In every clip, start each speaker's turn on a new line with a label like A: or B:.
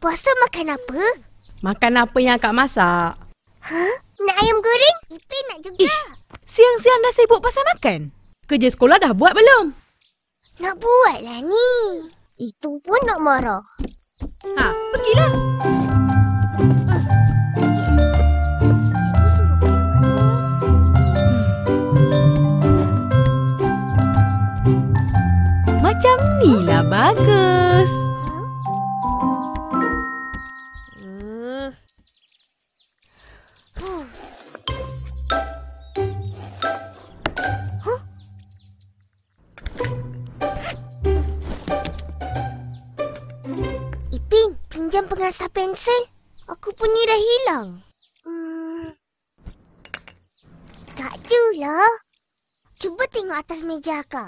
A: Puasa makan apa?
B: Makan apa yang akak masak?
A: Nak ayam goreng? Ipin nak juga.
B: Siang-siang dah sibuk pasal makan? Kerja sekolah dah buat belum?
A: Nak buatlah ni. Itu pun nak marah.
B: Pergilah. Macam ni lah bagus.
A: Ipin, pinjam pengasah pensel. Aku punya dah hilang. Tak ada lah. Cuba tengok atas meja akak.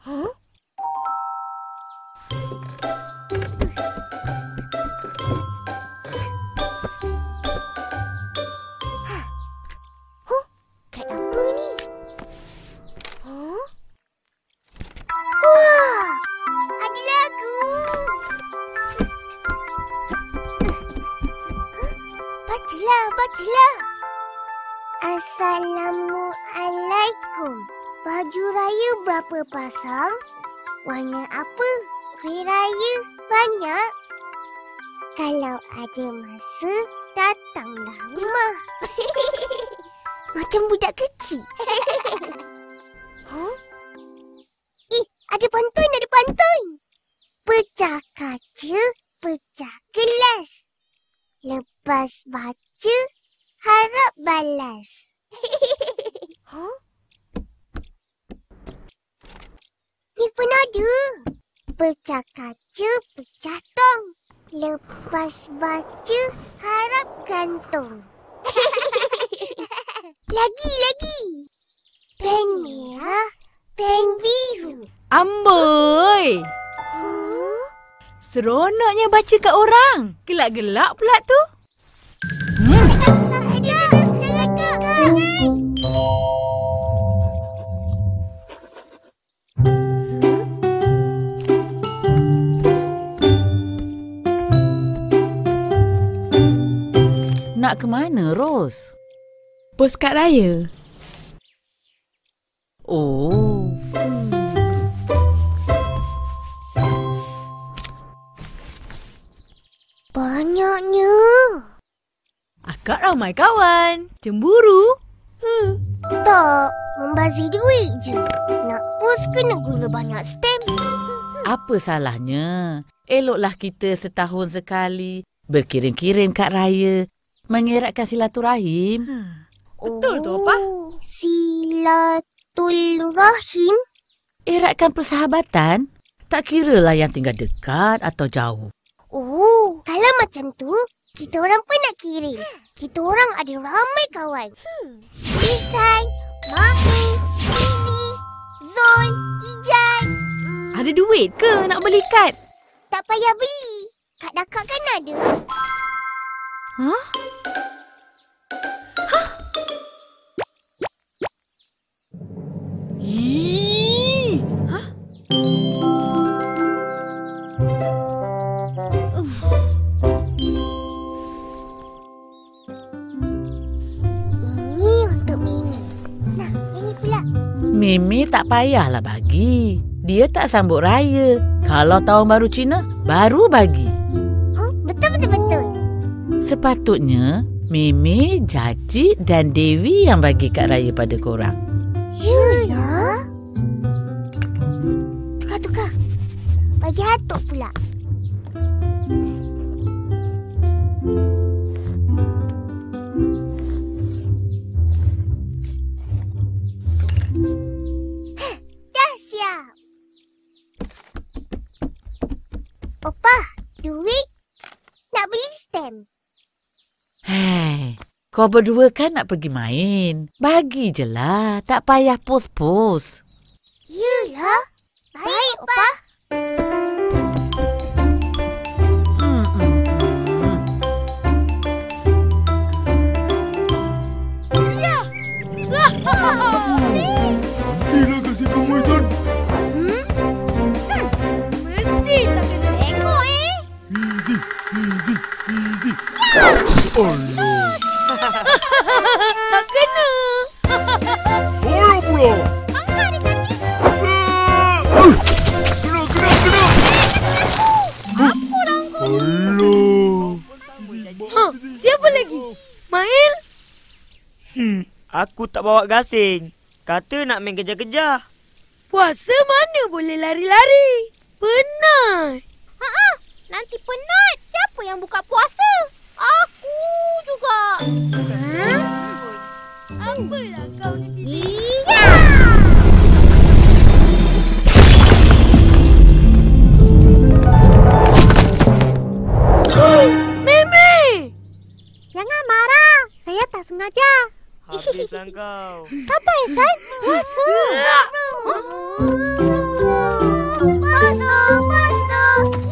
A: Kad apa ni? Wah, ada lagu. Bacalah. Assalamualaikum. Baju raya berapa pasang? Warna apa? Kuih raya banyak? Kalau ada masa, datanglah rumah. Macam budak kecil. Ada pantun. Pecah kaca, pecah gelas. Lepas baca, harap balas. Ni pun ada. Pecah kaca, pecah tong. Lepas baca, harap gantung. Lagi. Pen merah, pen biru.
B: Amboi! Seronoknya baca kat orang. Gelak-gelak pula tu.
C: Nak ke mana, Ros?
B: Poskad raya.
C: Oh.
A: Banyaknya.
B: Akak ramai kawan. Cemburu.
A: Tak, membazir duit je. Nak post kena guna banyak stamp.
C: Apa salahnya? Eloklah kita setahun sekali berkirim-kirim kad raya, mengeratkan silaturahim.
B: Betul tu, apa?
A: Silaturahim?
C: Eratkan persahabatan. Tak kiralah yang tinggal dekat atau jauh.
A: Oh, kalau macam tu, kita orang pun nak kirim. Kita orang ada ramai kawan. Lisan, Mahin, Fizi, Zul, Ijan.
B: Ada duit ke nak beli kad?
A: Tak payah beli. Kad akak kan ada. Ini untuk Mimi. Nah, ini pula.
C: Mimi tak payahlah bagi. Dia tak sambut raya. Kalau tahun baru Cina, baru bagi.
A: Betul.
C: Sepatutnya Mimi, Jaji dan Dewi yang bagi kad raya pada korang.
A: Yalah. Tukar. Bagi Atuk pula. Dah siap. Opa, duit nak beli stamp.
C: Hai, kau berdua kan nak pergi main. Bagi je lah, tak payah pos-pos.
A: Yalah. Baik, Opa.
D: Gila kasih kamu, Izan.
A: Mesti tak kena tengok,
D: Easy. Kena!
A: Angkat ni kaki.
D: Alah.
B: Siapa lagi? Mail?
E: Aku tak bawa gasing. Kata nak main kejar-kejar.
B: Puasa mana boleh lari-lari? Penat.
A: Nanti penat. Siapa yang buka puasa? Aku juga.
B: Apalah kau ni?
A: Iya.
B: Meme!
A: Jangan marah. Saya tak sengaja.
E: Habislah kau.
A: Sabar, San. Puasa. Puasa.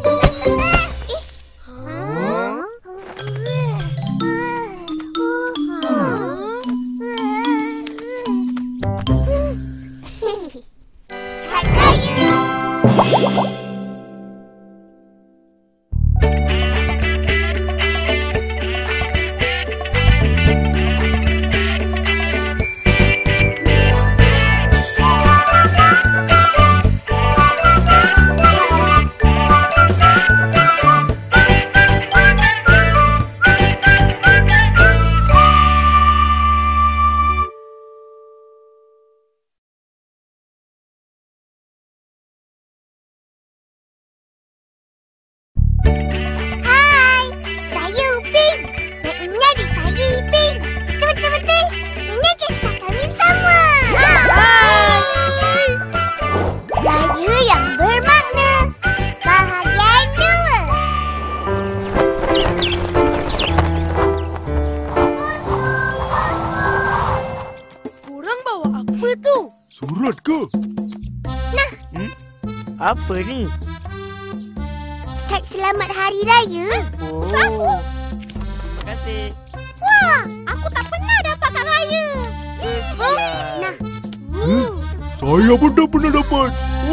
D: Surat ke?
E: Apa ni?
A: Kad selamat hari raya.
E: Oh.
A: Aku.
E: Terima kasih.
A: Wah, aku tak pernah dapat kad raya.
E: Kesian.
A: Nah.
D: Saya pun tak pernah dapat.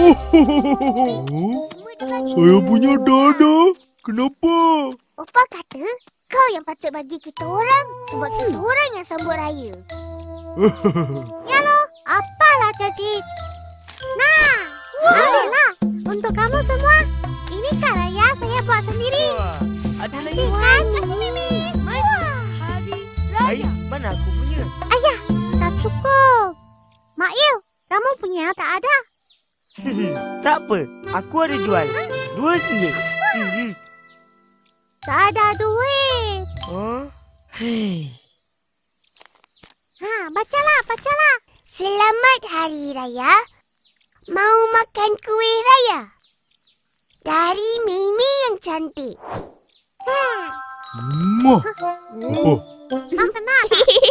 D: Saya punya Dana. Kenapa?
A: Opa kata kau yang patut bagi kita orang sebab kita orang yang sambut raya. Ya lo, apalah cacik. Nah, ambillah untuk kamu semua. Ini kad raya saya buat sendiri.
E: Wah, ada lagi.
A: Cantik kan, Kak Mimi? Wah.
B: Hari
E: Ai,
B: Raya.
E: mana aku punya?
A: Ayah, tak cukup. Mak Il, kamu punya tak ada.
E: Tak apa, aku ada jual. RM2.
A: Tak ada duit.
E: Oh. Hei.
A: Ha, bacalah. Selamat Hari Raya. Mau makan kuih raya? Dari Mimi yang cantik.
D: Mah. Oh,
A: Mak tenang.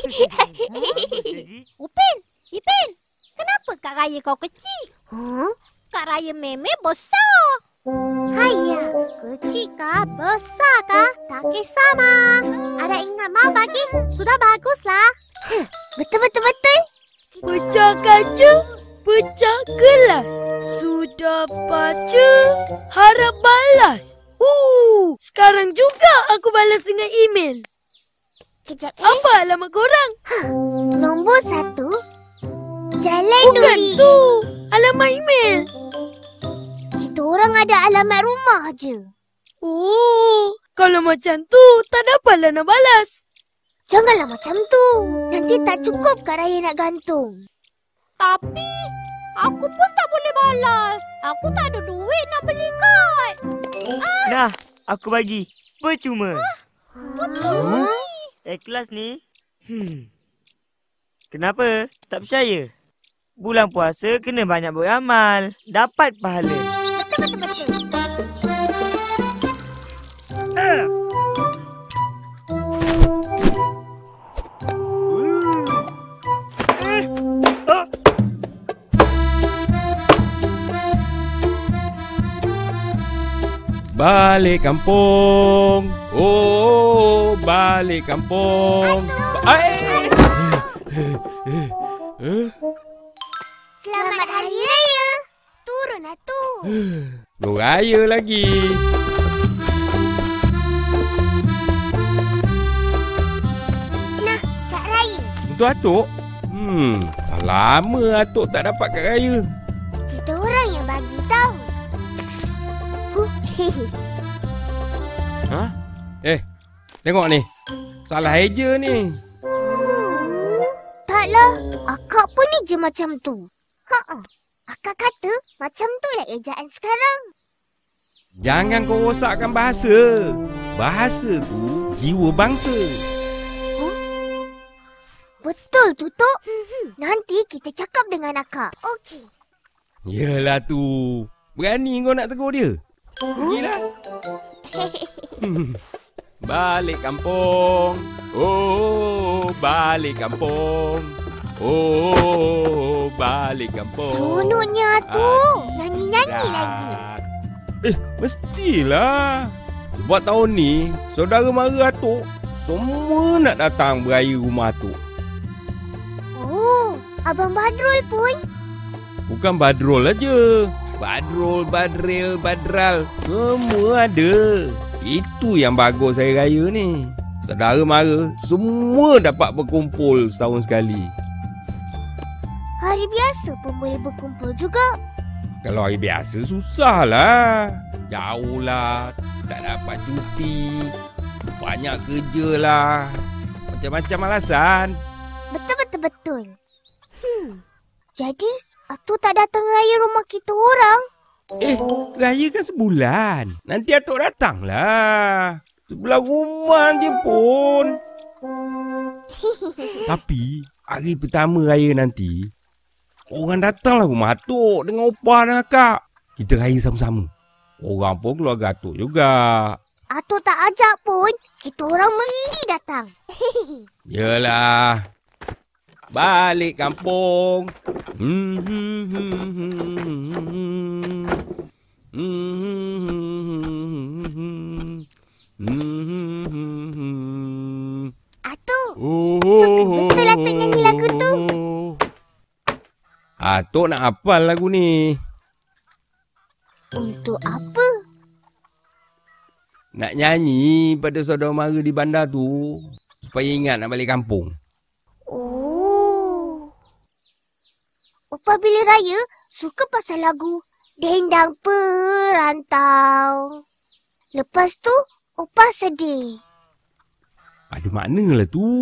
A: Ipin, kenapa kad raya kau kecil? Kad raya Meme besar. Haiya, kecil kah, besar kah? Tak kisah, Mak. Ada ingat Mak bagi? Sudah baguslah. Betul.
B: Pecah kaca, pecah gelas. Sudah baca, harap balas. Sekarang juga aku balas dengan email.
A: Kejap,
B: Apa alamat korang?
A: Nombor 1. Jalan
B: Bukan
A: Duri.
B: tu, alamat email.
A: Kita orang ada alamat rumah je.
B: Oh, kalau macam tu, tak dapatlah nak balas.
A: Janganlah macam tu. Nanti tak cukup kad raya nak gantung. Tapi, aku pun tak boleh balas. Aku tak ada duit nak beli kad.
E: Nah, aku bagi. Percuma.
A: Betul.
E: Ikhlas ni. Kenapa? Tak percaya? Bulan puasa kena banyak beramal. Dapat pahala.
A: Betul.
F: Balik kampung. Oh, balik kampung.
A: Selamat Hari Raya. Turun tu.
F: Belum raya lagi.
A: Nah, kad raya.
F: Untuk atuk? Dah lama atuk tak dapat kat raya.
A: Kita orang yang bagi tahu.
F: Ha? Tengok ni. Salah eja ni.
A: Taklah, akak pun ni je macam tu. Akak kata macam tu lah ejaan sekarang.
F: Jangan kau rosakkan bahasa. Bahasa tu jiwa bangsa.
A: Betul tu, Tok. Nanti kita cakap dengan akak. Okey.
F: Yelah tu. Berani kau nak tegur dia? Pergilah. Balik kampung. Oh, balik kampung. Oh, balik kampung.
A: Seronoknya tu. Nyanyi-nyanyi lagi.
F: Mestilah. Sebab tahun ni, saudara mara atuk semua nak datang beraya rumah atuk.
A: Oh, Abang Badrul pun.
F: Bukan Badrul aja. Badrul, Badril, Badral, semua ada. Itu yang bagus hari raya ni. Saudara mara semua dapat berkumpul setahun sekali.
A: Hari biasa pun boleh berkumpul juga.
F: Kalau hari biasa susahlah. Jauh lah, tak dapat cuti, banyak kerja lah. Macam-macam alasan.
A: Betul. Jadi, Atuk tak datang raya rumah kita orang.
F: Raya kan sebulan. Nanti atuk datanglah. Sebelah rumah je pun. Tapi, hari pertama raya nanti, korang datanglah rumah atuk dengan opah dan akak. Kita raya sama-sama. Orang pun keluarga atuk juga.
A: Atuk tak ajak pun, kita orang mesti datang.
F: Yelah. Balik kampung.
A: Atuk, suka betul Atuk nyanyi lagu tu.
F: Atuk nak hafal lagu ni.
A: Untuk apa?
F: Nak nyanyi pada saudara mara di bandar tu, supaya ingat nak balik kampung.
A: Oh. Opah bila raya suka pasal lagu Dendang Perantau. Lepas tu, Opah sedih.
F: Ada makna lah tu.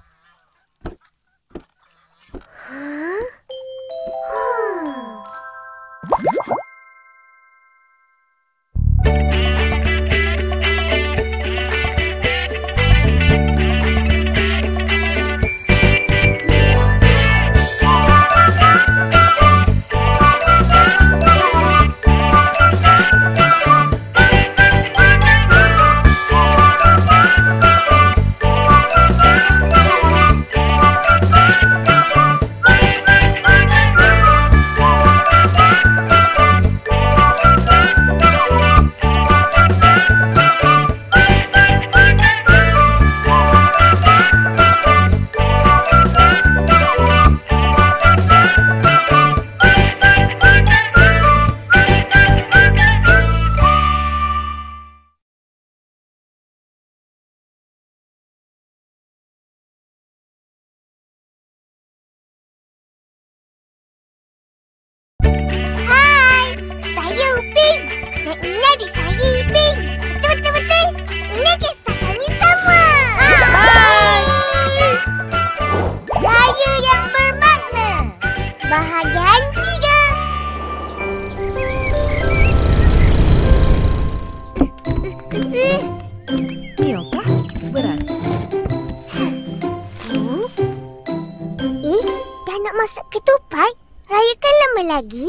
A: lagi?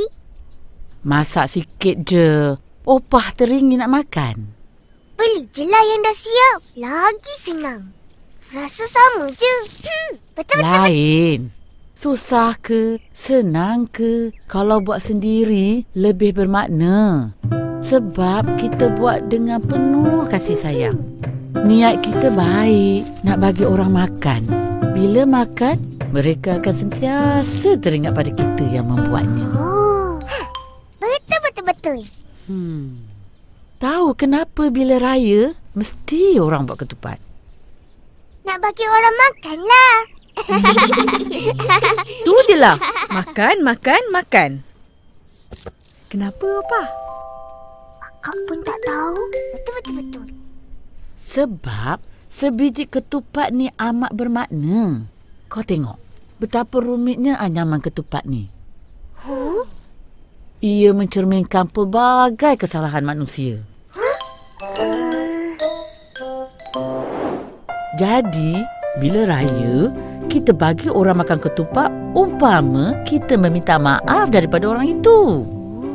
C: Masak sikit je. Opah teringin nak makan.
A: Beli je lah yang dah siap. Lagi senang. Rasa sama je. Betul-betul.
C: Lain. Susah ke, senang ke, kalau buat sendiri lebih bermakna. Sebab kita buat dengan penuh kasih sayang. Niat kita baik, nak bagi orang makan. Bila makan, mereka akan sentiasa teringat pada kita yang membuatnya.
A: Oh, betul-betul.
C: Tahu kenapa bila raya, mesti orang buat ketupat?
A: Nak bagi orang makan lah.
B: Tu je lah. Makan, makan, makan. Kenapa, Opa?
A: Akak pun tak tahu. Betul.
C: Sebab sebiji ketupat ni amat bermakna. Kau tengok betapa rumitnya anyaman ketupat ni. Ia mencerminkan pelbagai kesalahan manusia. Jadi, bila raya, kita bagi orang makan ketupat umpama kita meminta maaf daripada orang itu.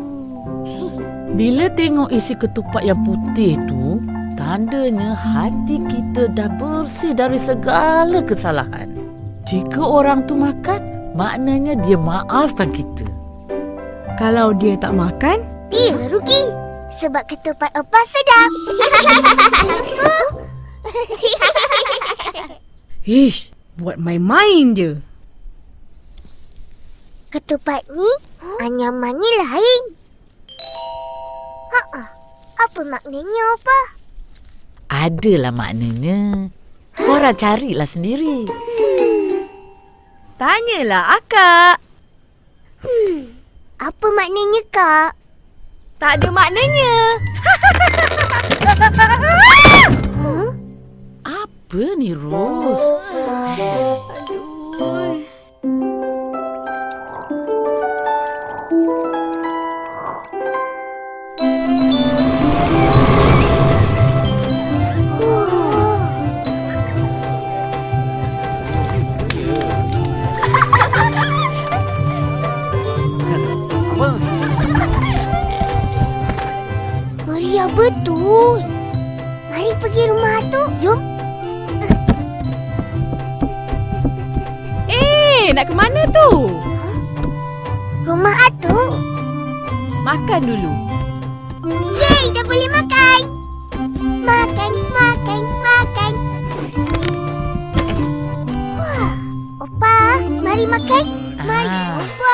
C: Bila tengok isi ketupat yang putih tu, tandanya hati kita dah bersih dari segala kesalahan. Jika orang tu makan, maknanya dia maafkan kita.
B: Kalau dia tak makan,
A: Dia rugi. Sebab ketupat Opa sedap.
B: ish, buat main-main je.
A: Ketupat ni, anyaman ni lain. Apa maknanya, Opa?
C: Adalah maknanya. Korang carilah sendiri.
B: Tanyalah akak.
A: Apa maknanya, Kak?
B: Tak ada maknanya.
C: Apa ni, Ros?
B: Aduh.
A: Meriah betul. Mari pergi rumah Atuk. Jom.
B: Nak ke mana tu?
A: Rumah Atuk.
B: Makan dulu.
A: Yeay, dah boleh makan. Makan. Wah, Opa, mari makan. Mari, Opa.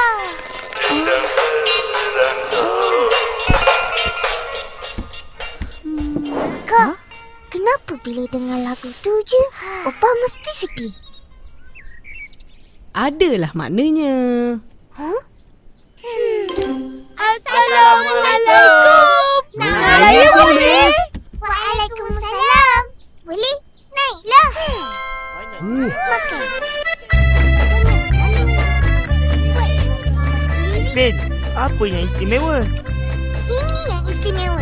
A: Kak, kenapa bila dengar lagu tu je, Opa mesti sedih?
B: Adalah maknanya.
A: Assalamualaikum. Nak raya boleh? Waalaikumsalam. Boleh? Naiklah. Makan.
E: Ben, apa yang istimewa?
A: Ini yang istimewa.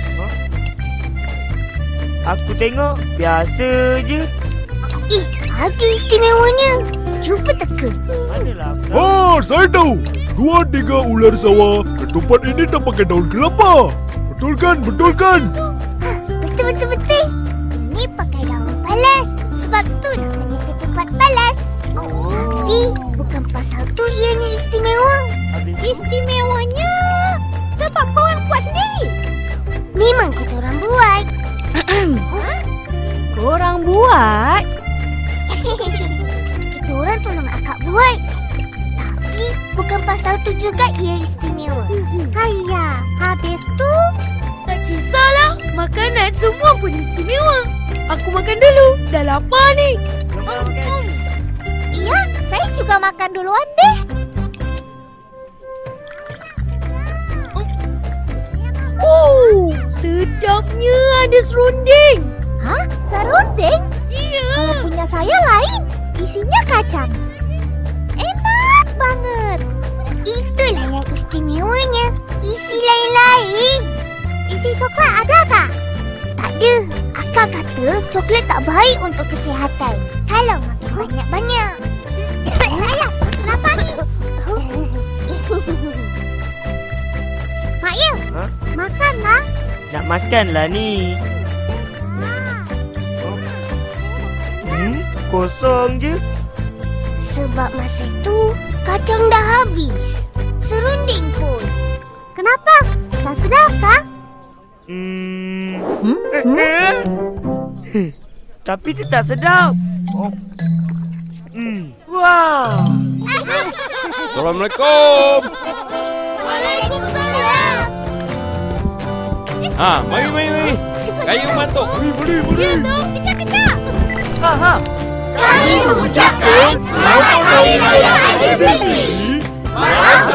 E: Aku tengok biasa je.
A: Ada istimewanya. Cuba teka.
E: Manalah aku tahu.
D: Oh, saya tahu. 2-3 ular sawah. Ketupat ini tak pakai daun kelapa. Betul kan?
A: Betul. Ini pakai daun palas. Sebab tu namanya ketupat palas. Tapi bukan pasal tu ianya istimewa. Istimewanya sebab korang buat sendiri. Memang kita orang buat.
B: Korang buat?
A: Kita orang tolong akak buat. Tapi bukan pasal tu juga ia istimewa. Haiya, habis tu
B: Tak kisahlah. Makanan semua pun istimewa. Aku makan dulu. Dah lapar ni.
A: iya, saya juga makan duluan deh.
B: Sedapnya ada serunding.
A: Hah? Serunding?
B: Iya.
A: Kalau punya saya lain. Isinya kacang. Enak banget. Itulah yang istimewanya. Isi lain-lain. Isi coklat ada tak? Tak ada. Akak kata coklat tak baik untuk kesihatan. Kalau makan banyak-banyak. Ayah, lapar ni. Mak Yu, makanlah.
E: Nak makanlah ni. Kosong je.
A: Sebab masa tu kacang dah habis. Serunding pun. Kenapa? Tak sedap tak?
E: Tapi tu tak sedap. Wow.
F: Assalamualaikum.
A: Waalaikumsalam.
F: Mari.
A: Cepat.
F: Kayu matuk.
D: Beri.
A: Kejap.
E: Ha.
A: Kami mengucapkan Selamat Hari Raya Aidilfitri. Maaf